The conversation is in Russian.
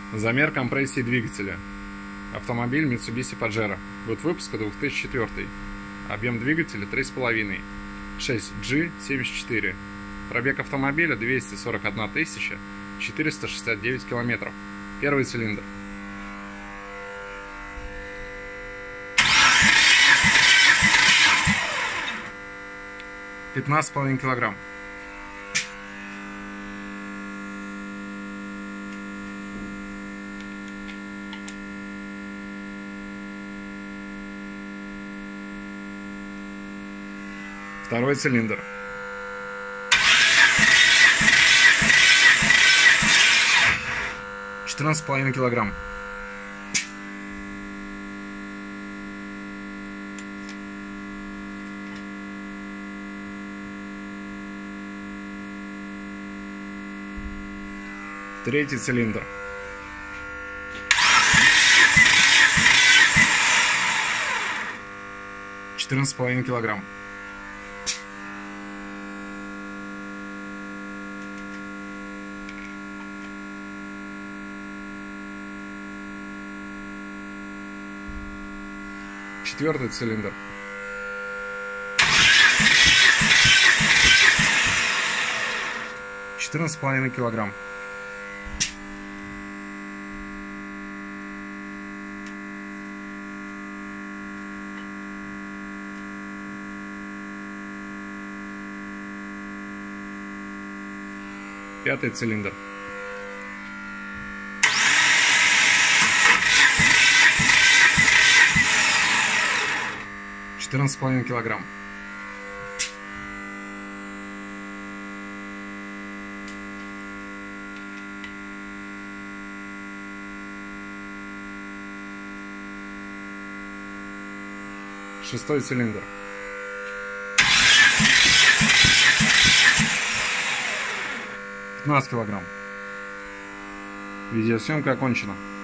Замер компрессии двигателя. Автомобиль Mitsubishi Pajero. Год выпуска 2004. Объем двигателя 3,5. 6G74. Пробег автомобиля 241 469 километров. Первый цилиндр. «15,5 килограмм». Второй цилиндр. «14,5 килограмм». Третий цилиндр. «14,5 килограмм». Четвертый цилиндр. «14,5 килограмм». Пятый цилиндр. «14,5 килограмм». Шестой цилиндр. «15 килограмм». Видеосъемка окончена.